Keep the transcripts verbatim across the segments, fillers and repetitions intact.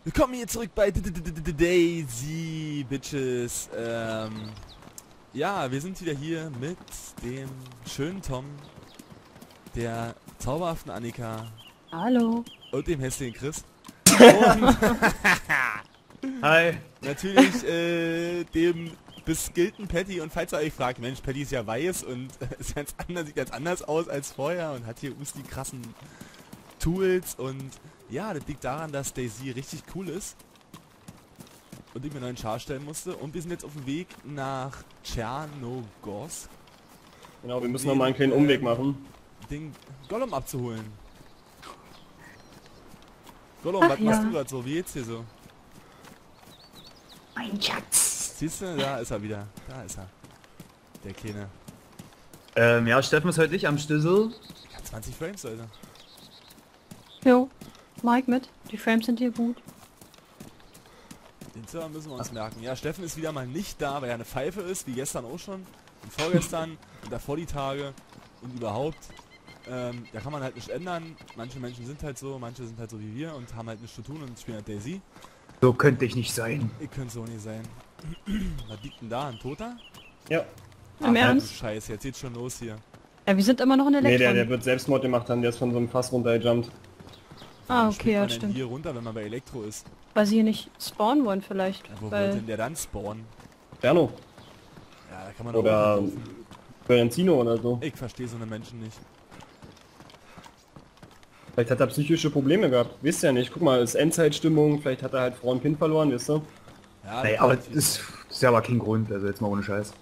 Willkommen hier zurück bei Daisy Bitches. Ähm, ja, wir sind wieder hier mit dem schönen Tom, der zauberhaften Annika. Hallo. Und dem hässlichen Chris. Und hi. Natürlich äh, dem beskillten Patty. Und falls ihr euch fragt, Mensch, Patty ist ja weiß und ist ganz anders, sieht ganz anders aus als vorher und hat hier uns die krassen Tools und ja, das liegt daran, dass Daisy richtig cool ist und ich mir einen neuen Char stellen musste und wir sind jetzt auf dem Weg nach Tschernogorsk. Genau, wir um müssen den, noch mal einen kleinen Umweg ähm, machen. Den Gollum abzuholen. Gollum, Ach was ja. machst du gerade so? Wie geht's dir so? Mein Schatz. Siehst du, da ist er wieder. Da ist er. Der Kleine. Ähm, ja, Steffen ist heute nicht am Schlüssel. Ja, zwanzig Frames, Alter. Jo, Mike mit. Die Frames sind hier gut. Den Server müssen wir uns merken. Ja, Steffen ist wieder mal nicht da, weil er eine Pfeife ist, wie gestern auch schon. Und vorgestern und davor die Tage und überhaupt. Ähm, da kann man halt nicht ändern. Manche Menschen sind halt so, manche sind halt so wie wir und haben halt nichts zu tun und spielen halt Daisy. So könnte ich nicht sein. Ihr könnt so nicht sein. Was liegt denn da? Ein Toter? Ja. Im Ernst? Scheiße, jetzt geht's schon los hier. Ja, wir sind immer noch in Nee, Elektron. der, der wird Selbstmord gemacht haben, der ist von so einem Fass runtergejumpt. ah, Warum okay, springt ja, man denn stimmt. hier runter, wenn man bei Elektro ist? Weil sie hier nicht spawnen wollen vielleicht. Ja, wo wollte weil denn der dann spawnen? Berno. Ja, da kann man doch Oder auch laufen. Berenzino oder so. Ich verstehe so eine Menschen nicht. Vielleicht hat er psychische Probleme gehabt. Wisst ihr ja nicht. Guck mal, ist Endzeitstimmung. Vielleicht hat er halt Frau und Kind verloren, wisst ihr? Ja, Nee, aber das ist, das ist ja aber kein Grund, also jetzt mal ohne Scheiß.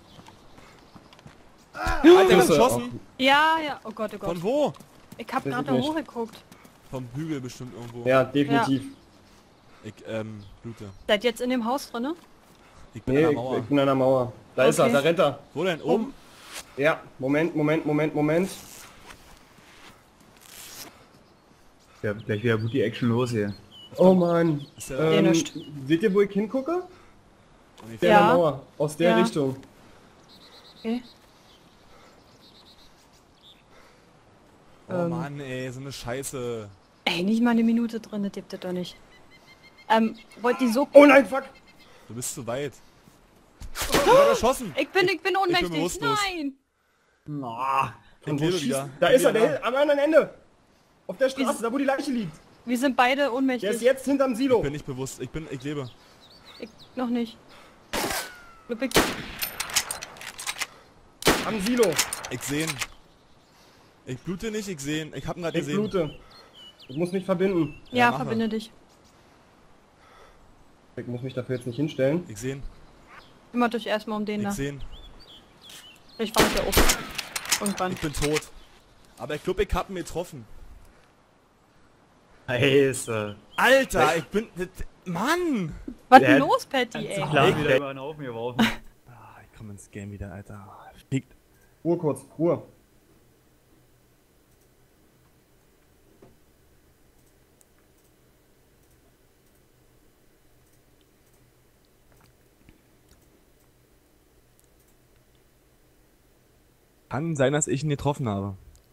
Hat der Grüße. geschossen? ja, ja, oh Gott, oh Gott. Von wo? Ich hab Weiß gerade ich da nicht. hochgeguckt. Vom Hügel bestimmt irgendwo. Ja, definitiv. Ich, ähm, blute. Seid jetzt in dem Haus drin, ne? Ich bin Nee, an ich, der Mauer. ich bin an der Mauer. Da ist er, Okay. da rennt er. Wo denn? Oben? Ja, Moment, Moment, Moment, Moment. Ja, gleich wieder gut die Action los hier. Oh Mann. Ist der Ähm, nicht. seht ihr, wo ich hingucke? Und Der Ja. an der Mauer. Aus der Ja. Richtung. Okay. Oh Ähm. Mann, ey, so eine Scheiße. Ey, nicht mal eine Minute drin, das gibt es doch nicht. Ähm, wollt ihr so... Oh nein, fuck. Du bist zu weit. Ich hab erschossen. Ich bin, ich bin ohnmächtig. bewusstlos. Nein! Na, Ich lebe wieder. Da Ich ist er, bin wieder der am anderen Ende. Auf der Straße, da wo die Leiche liegt. Wir sind beide Der ist ohnmächtig. jetzt hinterm Ich Silo. bin nicht bewusst. Ich bin, ich lebe. Ich noch nicht. Ich, Am Silo. Ich sehen. Ich blute nicht, ich sehen. Ich hab ihn gerade Ich gesehen. blute. Ich muss mich verbinden. Ja, ja, mach verbinde mal. dich. Ich muss mich dafür jetzt nicht hinstellen. Ich sehen. Kümmert euch erstmal um den Ich da. sehen. Ich fange ja auf. Irgendwann. Ich bin tot. Aber ich glaube, ich hab ihn getroffen. Scheiße. Alter, ich bin... Mann! Was Der- denn los, Patty, ey? Klar, wieder über einen Haufen geworfen. Ah, ich komm ins Game wieder, Alter. Fickt. Ruhe kurz, Ruhe. Kann sein, dass ich ihn getroffen habe.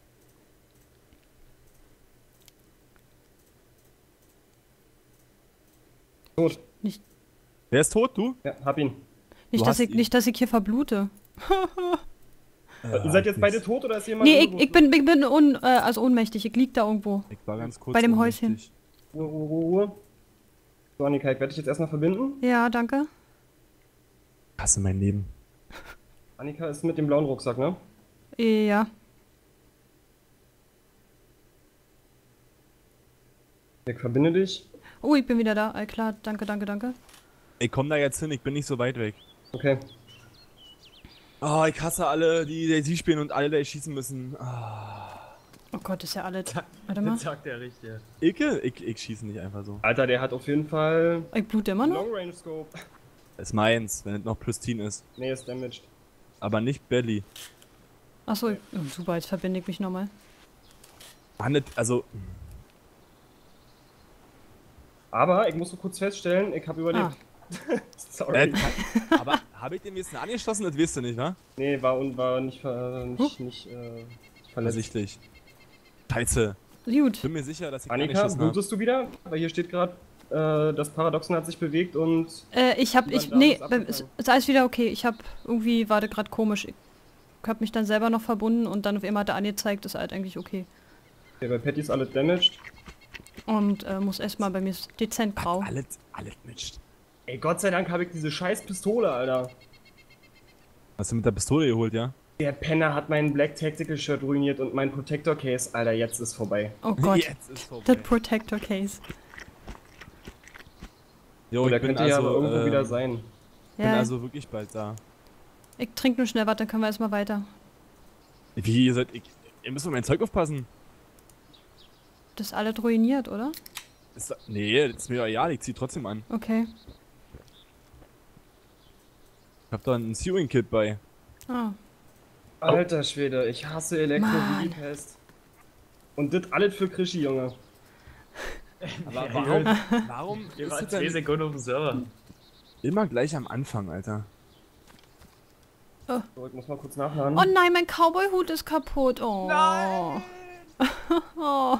Tot. Nicht, Wer ist tot, du? Ja, hab ihn. nicht, Du dass hast ich, ihn. nicht, dass ich hier verblute. Ihr seid jetzt beide tot oder ist jemand... Nee, ich, irgendwo- ich bin, ich bin un, äh, also ohnmächtig. Ich lieg da irgendwo. Ich war ganz kurz Bei dem ohnmächtig. Häuschen. Ruhe, Ruhe, Ruhe, Ruhe. So, Annika, ich werde dich jetzt erstmal verbinden. Ja, danke. Ich hasse mein Leben. Annika ist mit dem blauen Rucksack, ne? Ja. Ich verbinde dich. Oh, ich bin wieder da. All klar, danke, danke, danke. Ich komm da jetzt hin, ich bin nicht so weit weg. Okay. Oh, ich hasse alle, die Daisy spielen und alle, die schießen müssen. Ah. Oh Gott, ist ja alles. Warte mal. Jetzt sagt der Richtige. Icke? Ich, ich schieße nicht einfach so. Alter, der hat auf jeden Fall... Ich blute immer noch? Long Range Scope. Ist meins, wenn es noch Pristine ist. Nee, ist damaged. Aber nicht Belly. Achso, ich- oh, super, jetzt verbinde ich mich nochmal. Mann, das- also... Aber ich muss so kurz feststellen, ich habe überlebt. Ah. Sorry. Äh, aber habe ich den jetzt angeschossen? Das wirst du nicht, wa? Nee, war, un, war nicht, ver, nicht, nicht äh, verletzt. Ersichtlich. Scheiße. Gut. Bin mir sicher, dass ich Annika, angeschossen habe. blutest du wieder? Weil hier steht gerade... Äh, das Paradoxon hat sich bewegt und... Äh, ich hab, Die ich, waren da, nee, ist beim- ist, abgefangen. ist alles wieder okay. Ich hab, irgendwie war das gerade komisch. Ich hab mich dann selber noch verbunden und dann auf einmal hat er angezeigt, ist halt eigentlich okay. Okay, bei Patty ist alles damaged. Und äh, muss erstmal, bei mir ist dezent grau. Alles, alles mischt. Ey, Gott sei Dank habe ich diese scheiß Pistole, Alter. Hast du mit der Pistole geholt, ja? Der Penner hat mein Black Tactical Shirt ruiniert und mein Protector Case. Alter, jetzt ist vorbei. Oh Gott, Jetzt ist vorbei. das Protector Case. Jo, Oder ich bin könnte ja also, aber irgendwo ähm, wieder sein. bin Ja, also wirklich bald da. ich trinke nur schnell was, dann können wir erstmal weiter. Wie, ihr seid... Ich, ihr müsst auf mein Zeug aufpassen. Das ist alles ruiniert, oder? Ist, da- nee, das ist mir ja, ich zieh trotzdem an. Okay. Ich hab da ein Sewing-Kit bei. Ah. Alter Schwede, ich hasse Elektro Mann. wie die Pest. Und das alles für Krischi, Junge. Aber warum, warum Wir ist waren es zwei denn Sekunden auf dem Server. immer gleich am Anfang, Alter? So, ich muss mal kurz nachladen. Oh nein, mein Cowboy-Hut ist kaputt. Oh. Nein! Oh.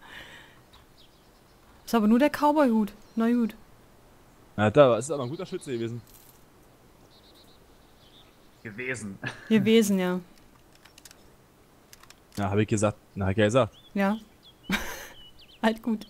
Ist aber nur der Cowboy-Hut. Na gut. Na, da ist aber ein guter Schütze gewesen. Gewesen. Gewesen, ja. Ja, hab ich gesagt. Na, hab ich ja gesagt. Ja. Halt gut.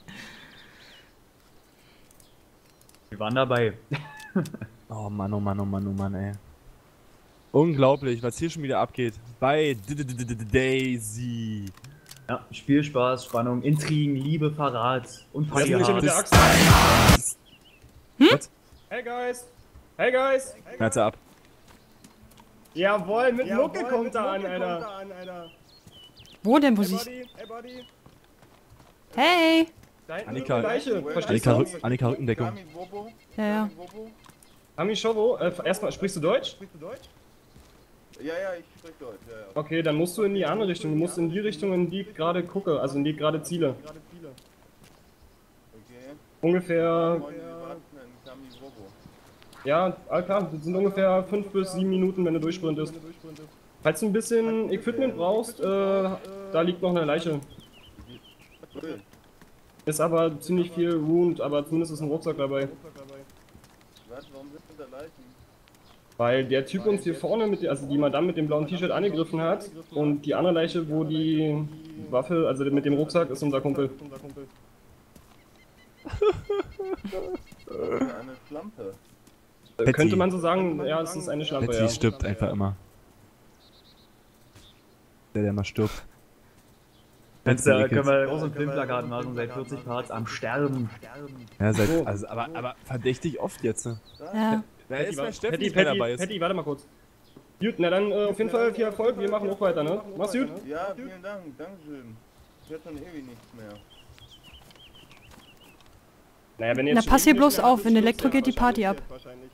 Wir waren dabei. Oh Mann, oh Mann, oh Mann, oh Mann, ey. Unglaublich, was hier schon wieder abgeht. Bei D- D- D- D- Daisy. Ja, Spielspaß, Spannung, Intrigen, Liebe, Verrat und Lass mich mit der Verrat. Axt. Was? Hey guys! Hey guys! Hört ab. Jawohl, mit Mucke kommt er an, Alter. Wo denn, wo Hey sie... Buddy, hey Buddy. Hey! Da hinten Annika- ist eine Leiche. Verstehst Annika, du? Rück- Annika Rückendeckung. Ja, ja. Ami Shovo, äh, erstmal, sprichst du Deutsch? Ja, ja, ich spreche Deutsch, ja, ja. Okay, dann musst du in die andere Richtung. Du musst in die Richtung, in die ich gerade gucke, also in die gerade ziele. Okay. Ungefähr, Moin, wir warten in Kami Wobo. ja, all klar, das sind ungefähr fünf bis sieben Minuten, wenn du durchsprintest. Falls du ein bisschen Equipment brauchst, äh, da liegt noch eine Leiche. Cool. Ist aber ziemlich viel ruined, aber zumindest ist ein Rucksack dabei. Was, warum sind denn da Leichen? Weil der Typ uns hier vorne, mit, also die Madame mit dem blauen T-Shirt angegriffen hat und die andere Leiche, wo die Waffe, also mit dem Rucksack, ist unser Kumpel. Das ist eine Schlampe. Äh, Könnte man so sagen, ja, es ist eine Schlampe, Betsy ja. stirbt einfach immer. Der, der mal stirbt. Jetzt Betsy äh, können Ricketts. wir groß und Filmplakat machen, seit vierzig Parts am Sterben. Ja, seit, So. also, aber, aber verdächtig oft jetzt. ne? Ja. Wer ist, wenn Steffen Patty, nicht mehr Patty, dabei ist? Patty, warte mal kurz. Gut, na dann äh, auf jeden Fall viel Erfolg, wir machen auch weiter, ne? Mach's gut. Ja, vielen Dank, Dankeschön. Ich hör schon ewig nichts mehr. Naja, wenn Na, pass hier bloß auf, wenn Elektro geht die Party ab.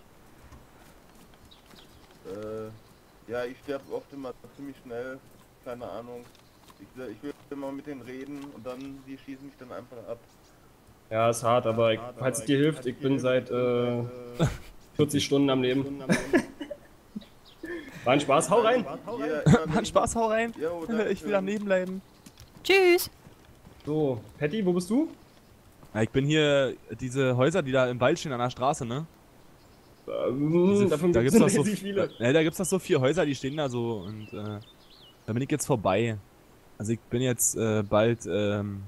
Äh, ja, ich sterbe oft immer ziemlich schnell. Keine Ahnung. Ich, will- ich will immer mit denen reden und dann, die schießen mich dann einfach ab. Ja, ist hart, aber ich, falls es dir hilft, ich bin seit äh, vierzig Stunden am Leben. War ein Spaß, hau rein! Hier, immer Mann, Spaß, hau rein. Jo, Ich will am Leben bleiben. Tschüss! So, Patty, wo bist du? Ja, ich bin hier, diese Häuser, die da im Wald stehen an der Straße, ne? Ähm, Diese, davon da gibt's gibt's doch so, riesig viele. ja, da gibt's doch so vier Häuser, die stehen da so und äh, da bin ich jetzt vorbei. Also ich bin jetzt äh, bald, ähm,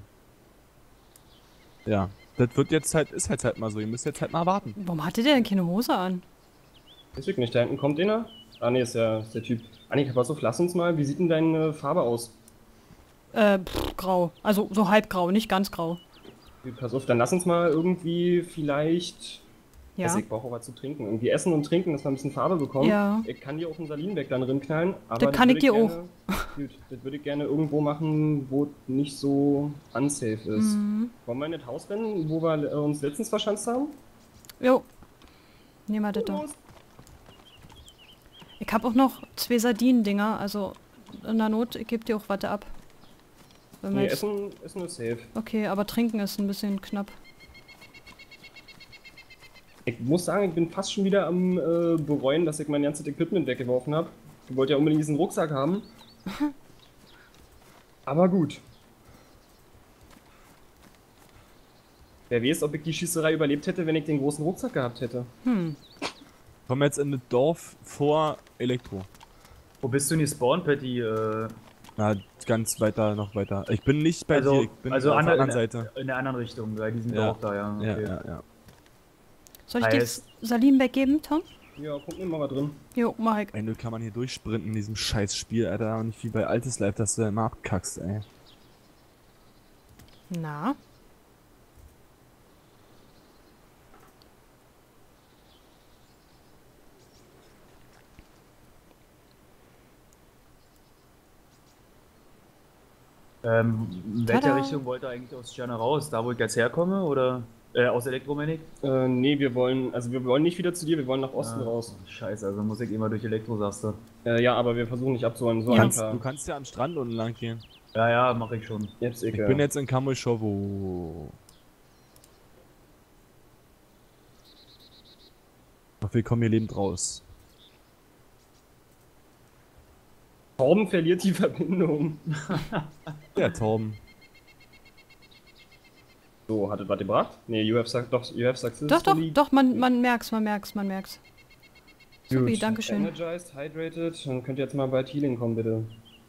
ja, das wird jetzt halt, ist halt halt mal so, ihr müsst jetzt halt mal warten. Warum hatte der denn keine Hose an? Weiß ich nicht, da hinten kommt einer. Ah ne, ist der, ist der Typ. Annika, pass auf, lass uns mal, wie sieht denn deine Farbe aus? Äh, pff, grau. Also so halb grau, nicht ganz grau. Pass auf, dann lass uns mal irgendwie vielleicht... Ja. Also ich brauche auch was zu trinken. Irgendwie essen und trinken, dass wir ein bisschen Farbe bekommen. Ja. Ich kann dir auch einen Salinbeck dann drin knallen. Aber Das kann ich dir würde Gut, das würde ich gerne irgendwo machen, wo es nicht so unsafe ist. Mhm. Wollen wir in das Haus rennen, wo wir äh, uns letztens verschanzt haben? Jo. Nehmen wir das doch. Ich hab auch noch zwei Sardinen-Dinger, also in der Not, ich geb dir auch Watte ab. Wenn wir Nee, jetzt- Essen, Essen ist safe. Okay, aber trinken ist ein bisschen knapp. Ich muss sagen, ich bin fast schon wieder am äh, bereuen, dass ich mein ganzes Equipment weggeworfen habe. Ich wollte ja unbedingt diesen Rucksack haben. Aber gut. Wer weiß, ob ich die Schießerei überlebt hätte, wenn ich den großen Rucksack gehabt hätte. Hm. Komm jetzt in das Dorf vor Elektro. Wo bist du denn gespawnt, Patty? Äh, Na, ganz weiter, noch weiter. Ich bin nicht bei dir, also ich bin also auf an der der anderen in, Seite. in der anderen Richtung, bei diesem Ja. Dorf da, ja. Ja, Okay. ja, ja. Soll ich dir Heißt- Salim weggeben, Tom? Ja, guck mir mal was drin. Jo, mach ich. Ey, nur kann man hier durchsprinten in diesem scheiß Spiel, Alter. Und nicht wie bei altes Life, dass du immer abkackst, ey. Na? Ähm, in welcher Tada. Richtung wollt ihr eigentlich aus Sterne raus? Da, wo ich jetzt herkomme, oder? Äh, aus Elektromagnik? Äh, nee, wir wollen, also wir wollen nicht wieder zu dir, wir wollen nach Osten Ah, raus. Scheiße, also muss ich immer durch Elektro, sagst du. Äh, ja, aber wir versuchen nicht abzuholen. So Ja. Kannst, einfach. du kannst ja am Strand unten lang gehen. Ja, ja, mach ich schon. Jetzt ich, Ich ja. bin jetzt in Kamyschowo. Doch wir kommen hier lebend raus. Torben verliert die Verbindung. Ja, Torben. So, hat es was gebracht? Nee, you have, suc- doch, you have successfully... Doch, doch, doch, man, man merkt's, man merkt's, man merkt's. Supi, Gut. dankeschön. Energized, hydrated, dann könnt ihr jetzt mal bald Healing kommen, bitte.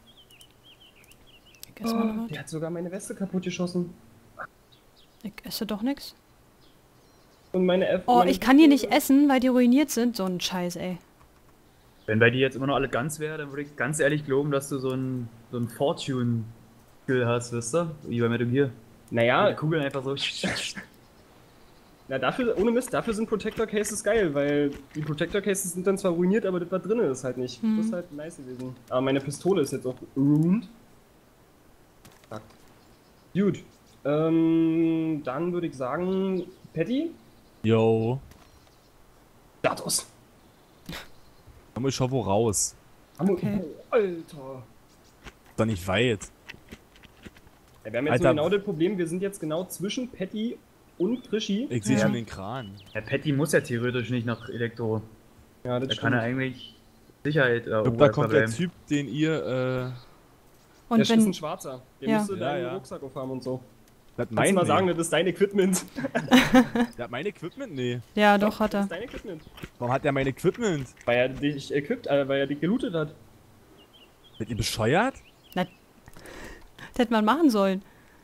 Ich esse mal noch was. Der hat sogar meine Weste kaputt geschossen. Ich esse doch nix. Und meine F... Oh, meine ich kann die nicht essen, weil die ruiniert sind. So ein Scheiß, ey. Wenn bei dir jetzt immer noch alle ganz wäre, dann würde ich ganz ehrlich glauben, dass du so ein, so ein Fortune-Skill hast, wisst ihr? Wie bei Metal Gear. Naja, Die Kugeln einfach so. na dafür, ohne Mist, dafür sind Protector Cases geil, weil die Protector Cases sind dann zwar ruiniert, aber das, was drin ist, halt nicht. Mhm. Das ist halt nice gewesen. Aber meine Pistole ist jetzt auch ruined. Fuck. Gut. Ähm, dann würde ich sagen, Patty? Yo. Status. Kamyschowo raus. Okay. Oh, Alter. Ist doch nicht weit. Ja, wir haben jetzt Alter. nur genau das Problem, wir sind jetzt genau zwischen Patty und Krischi. Ich sehe Ja. schon den Kran. Der Patty muss ja theoretisch nicht nach Elektro. Ja, das Da kann er eigentlich Sicherheit. Äh, Ich glaub, da kommt der Typ, den ihr, äh, Der Und ist ein wenn... Schwarzer. Der Ja. müsste Ja, deinen ja. Rucksack aufhaben und so. das Kannst du mein mal nee. sagen, das ist dein Equipment. Der hat mein Equipment? Nee. Ja, doch, hat Das er. ist dein Equipment. Warum hat der mein Equipment? Weil er dich equipped, äh, weil er dich gelootet hat. Seid ihr bescheuert? Das hätte man machen sollen.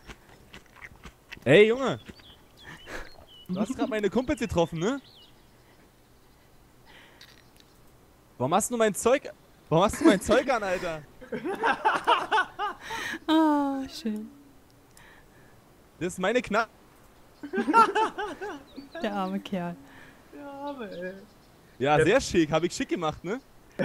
Ey, Junge! Du hast gerade meine Kumpels getroffen, ne? Warum hast du mein Zeug... Warum hast du mein Zeug an, Alter? Ah, schön. Das ist meine Knapp... Der arme Kerl. Ja, sehr schick. Habe ich schick gemacht, ne?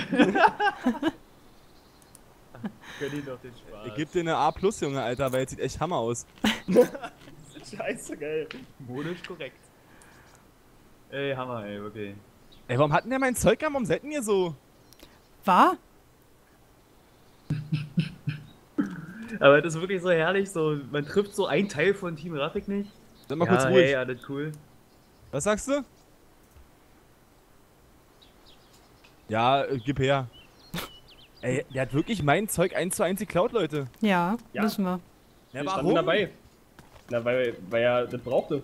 Gönn ihn doch den Spaß. Ich geb dir eine A plus, Junge, Alter, weil es sieht echt Hammer aus. Scheiße, geil. Modisch korrekt. Ey, Hammer, ey, okay. Ey, warum hat denn der mein Zeug an? Warum seid ihr so? War? Aber das ist wirklich so herrlich, so, man trifft so einen Teil von Team Rafik nicht. Sag mal Ja, kurz ruhig. hey, alles cool. Was sagst du? Ja, äh, gib her. Ey, der hat wirklich mein Zeug eins zu eins geklaut, Leute. Ja, Ja. wissen wir. Ja, Wir standen dabei. Na, weil, weil er das brauchte.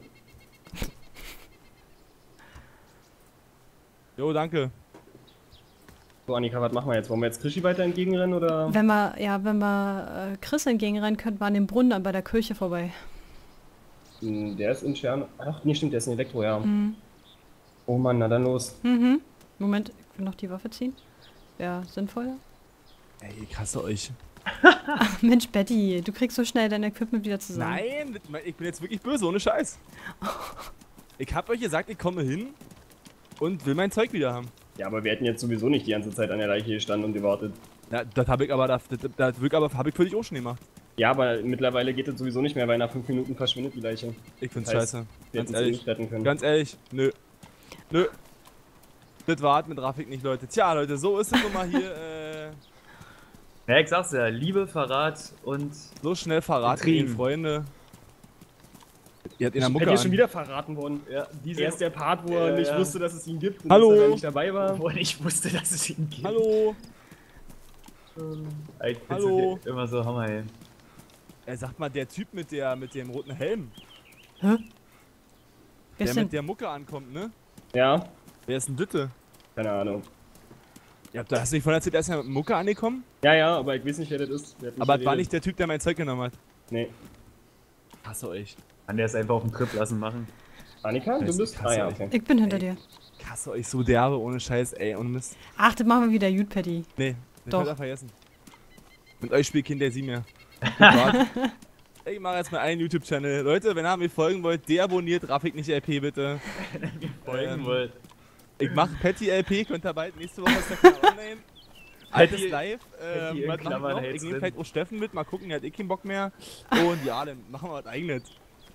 Jo, danke. So, Annika, was machen wir jetzt? Wollen wir jetzt Krischi weiter entgegenrennen oder? Wenn wir, ja, wenn wir äh, Chris entgegenrennen, könnten wir an dem Brunnen dann bei der Kirche vorbei. Hm, der ist in Stern. Ach, nee, stimmt, der ist in Elektro, ja. Mhm. Oh Mann, na dann los. Mhm. Moment, ich will noch die Waffe ziehen. Wäre sinnvoller. Ey, ich hasse euch. Ach, Mensch, Betty, du kriegst so schnell dein Equipment wieder zusammen. Nein, das- ich bin jetzt wirklich böse, ohne Scheiß. Ich hab euch gesagt, ich komme hin und will mein Zeug wieder haben. Ja, aber wir hätten jetzt sowieso nicht die ganze Zeit an der Leiche gestanden und gewartet. Ja, das habe ich aber, das, das, das wirklich aber habe ich für dich auch schon gemacht. Ja, aber mittlerweile geht das sowieso nicht mehr, weil nach fünf Minuten verschwindet die Leiche. Ich find's Das heißt, scheiße. Wir Ganz hätten sie ehrlich. nicht retten können. Ganz ehrlich, nö. Nö. Das war mit Rafik nicht, Leute. Tja, Leute, so ist es nun mal hier. Äh, Ja, ich sag's ja, Liebe, Verrat und... so schnell verraten Betrieben. ihn, Freunde. Ihr habt in der Ich Mucke bin hier schon an. wieder verraten worden. Ja, diese... Er ist der Part, wo er Ja, nicht ja. wusste, dass es ihn gibt und Hallo. dass er da nicht dabei war. Obwohl ich wusste, dass es ihn gibt. Hallo. Ich find's Hallo. okay. Immer so Hammer, ey. Er sagt mal, der Typ mit der mit dem roten Helm. Hä? Wer Der ist denn? mit der Mucke ankommt, ne? Ja, Wer ist denn Dütte? keine Ahnung. Ja, da hast du nicht von erzählt, er ist ja mit Mucke angekommen? Ja, ja, aber ich weiß nicht, wer das ist. Wer hat mich Aber das war geredet? nicht der Typ, der mein Zeug genommen hat. Nee. Hasse euch. Kann der es einfach auf den Trip lassen machen. Annika, du Weiß bist... nicht, Ah ja, hasse okay. Ich bin hinter Ey. dir. Ich hasse euch so derbe, ohne Scheiß, ey, ohne Mist. Ach, das machen wir wieder gut, Patty. Nee, ich Doch. will das vergessen. Mit euch spielt Kind der sie mehr. Warte. Ich mache jetzt mal einen YouTube-Channel. Leute, wenn ihr mir folgen wollt, deabonniert Rafik nicht L P bitte. Folgen Ähm, wollt. Ich mache Patty L P, könnt ihr bald nächste Woche ist der Kanal online. Altes Patty- Live. Patty Ähm, in was mach ich Klammern noch? hält's Ich nehme drin. vielleicht auch Steffen mit, mal gucken, der hat eh keinen Bock mehr. Und ja, dann machen wir was eigenes.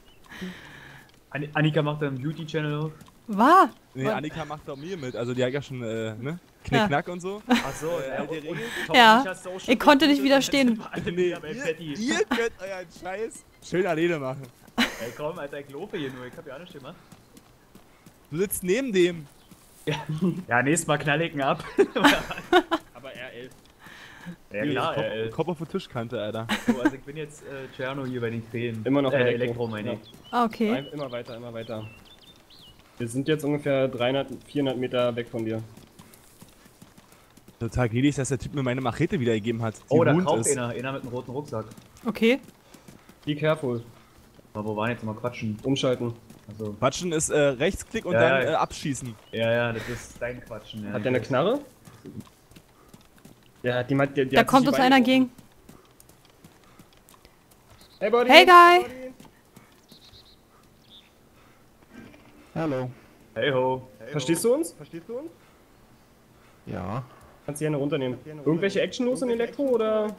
An Annika macht einen Beauty-Channel auf. War? Nee, Was? Annika macht auch mir mit, also die hat ja schon, äh, ne? Knickknack und so. Achso, Äh, ja, die und- und Regel? Tom, Ja, hast du auch schon ich konnte gut nicht und widerstehen. dann sind wir alle Nee, wieder bei Patty. ihr, ihr könnt euren Scheiß schön alleine machen. Ey, komm, Alter, ich lobe hier nur, ich hab ja auch nichts gemacht. Du sitzt neben dem. Ja, nächstes Mal knall ich ihn ab. Aber R elf. Ja klar, Kopf, ey. Kopf auf die Tischkante, Alter. So, also ich bin jetzt äh, Tscherno hier bei den Krähen. Immer noch äh, Elektro. Elektro, meine ich. Ah, okay. Ein- Immer weiter, immer weiter. Wir sind jetzt ungefähr dreihundert, vierhundert Meter weg von dir. Total greedy ist, dass der Typ mir meine Machete wiedergegeben hat. Die Oh, da wound kauft ist. einer, einer mit einem roten Rucksack. Okay. Be careful. Aber wo waren jetzt mal quatschen? Umschalten. Also, Quatschen ist äh, Rechtsklick und Ja, dann ja. äh, abschießen. ja, ja, das ist dein Quatschen. Ja. Hat der eine Knarre? Ja, die, hat- der, der Da hat kommt sich uns die einer Beine gegen. gebrochen. Hey, Buddy! Hey, Guy! Buddy. Hallo. Hey ho. Verstehst du uns? Verstehst du uns? Ja. Kannst du gerne runternehmen. Irgendwelche Action los in Elektro oder?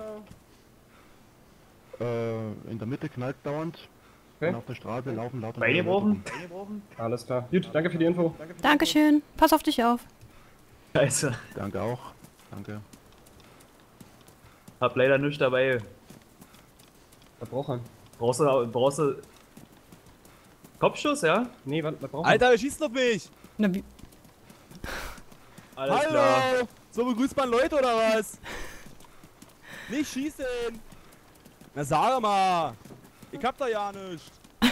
Äh, in der Mitte knallt dauernd. Okay. Und auf der Straße laufen lauter Beine Leute gebrochen? rum. Alles klar. Gut, danke für die Info. Dankeschön. Pass auf dich auf. Scheiße. Danke auch. Danke. Hab leider nichts dabei. Verbraucher. Brauchst du, brauchst du Kopfschuss, ja? Nee, was, was brauchen Alter, wer schießt auf mich? Na, wie? Alles Hallo! klar. So begrüßt man Leute oder was? Nicht schießen! Na sag mal! Ich hab da ja nichts!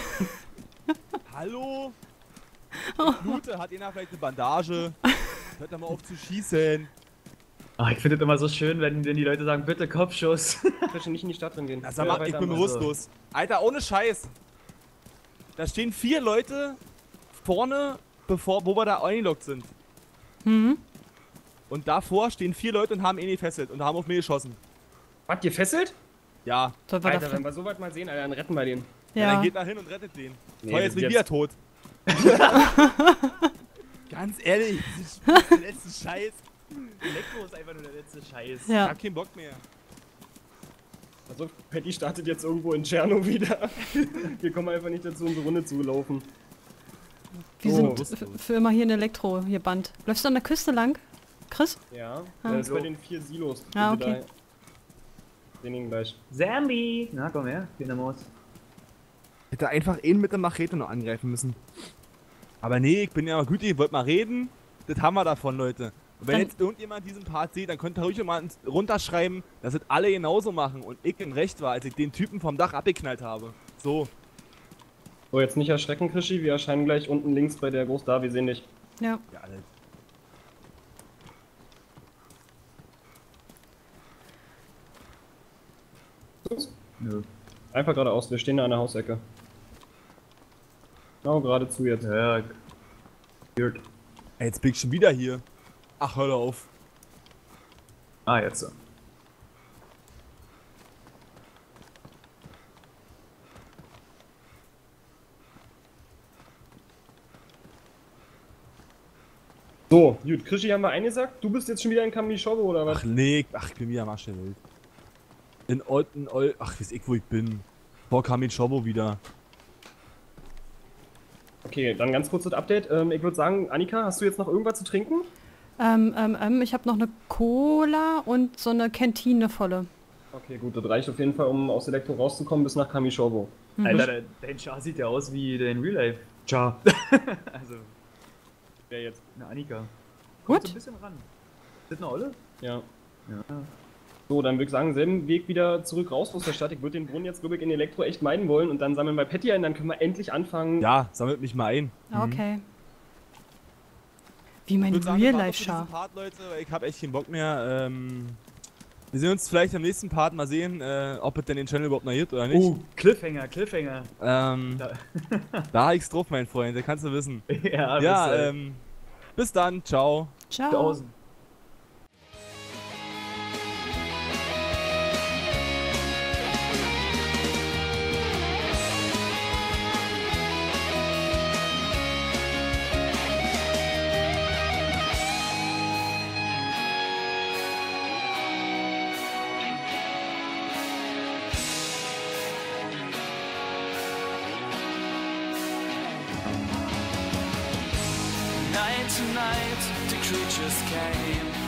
Hallo? Ich blute, hat einer vielleicht eine Bandage? Hört doch mal auf zu schießen! Ah, ich finde es immer so schön, wenn, wenn die Leute sagen, bitte Kopfschuss. Bitte nicht in die Stadt drin gehen. Na sag mal, ich bin weiter. bewusstlos. Alter, ohne Scheiß! Da stehen vier Leute vorne, bevor, wo wir da eingeloggt sind. Hm? Und davor stehen vier Leute und haben ihn gefesselt und haben auf mich geschossen. Habt ihr fesselt? Ja. Soll wir Alter, da wenn wir so weit mal sehen, Alter, dann retten wir den. Ja. Dann Ja. geht da hin und rettet den. Nee, Toll, jetzt bin ich jetzt- wieder tot. Ganz ehrlich, das ist der letzte Scheiß. Elektro ist einfach nur der letzte Scheiß. Ich Ja. hab keinen Bock mehr. Also, Patty startet jetzt irgendwo in Tscherno wieder. Wir kommen einfach nicht dazu, unsere Runde zu laufen. Wir Oh, sind wusste f- ich. für immer hier in Elektro, hier Band. Läufst du an der Küste lang? Chris? Ja, Ah. das ist bei den vier Silos. die Ah, wir okay. Da sehen ihn gleich. Zombie! Na komm her, hier in der Maus. Hätte einfach ihn mit der Machete noch angreifen müssen. Aber nee, ich bin ja mal gut, ihr wollt mal reden. Das haben wir davon, Leute. Und wenn Dann- jetzt irgendjemand diesen Part sieht, dann könnt ihr ruhig mal runterschreiben, dass es alle genauso machen und ich im Recht war, als ich den Typen vom Dach abgeknallt habe. So. So, jetzt nicht erschrecken, Krischi. Wir erscheinen gleich unten links bei der Groß da. Wir sehen dich. Ja. Ja, alle. Nö. Einfach geradeaus. Wir stehen da an der Hausecke. Genau, geradezu jetzt. Ja, ja. Weird. Ey, jetzt bin ich schon wieder hier. Ach, hör doch auf. Ah, jetzt so. So, gut. Krischi haben wir eingesagt. Du bist jetzt schon wieder in Kamischowo oder was? Ach nee, ach, ich bin wieder am Arsch der Welt. In Olten, Ol ach, weiß ich, wo ich bin. Vor Kamin Schobo wieder. Okay, dann ganz kurzes Update. Ähm, ich würde sagen, Annika, hast du jetzt noch irgendwas zu trinken? Ähm, ähm, ähm, ich habe noch eine Cola und so eine Kantine volle. Okay, gut. Das reicht auf jeden Fall, um aus Elektro rauszukommen bis nach Kamischowo. Alter, de- dein Char sieht ja aus wie dein Real Life. Char. also, Wer jetzt? eine Annika. Gut. So ein bisschen ran. Ist das eine Olle? Ja. Ja. So, dann würde ich sagen, selben Weg wieder zurück raus aus der Stadt. Ich würde den Brunnen jetzt, glaube ich, in Elektro echt meiden wollen und dann sammeln wir Patty ein, dann können wir endlich anfangen. Ja, sammelt mich mal ein. Okay. Wie mein Ich würd sagen, wir warten auf Real-Life-Schar. diesen Part, Leute, weil ich habe echt keinen Bock mehr. Ähm, wir sehen uns vielleicht im nächsten Part mal sehen, äh, ob es denn den Channel überhaupt noch gibt oder nicht. Oh, Cliffhanger, Cliffhanger. Ähm, Da- da hab ich's drauf, mein Freund, das kannst du wissen. ja, Ja, bis, äh, ähm, bis dann, ciao. Ciao. tausend. Night to night, the creatures came.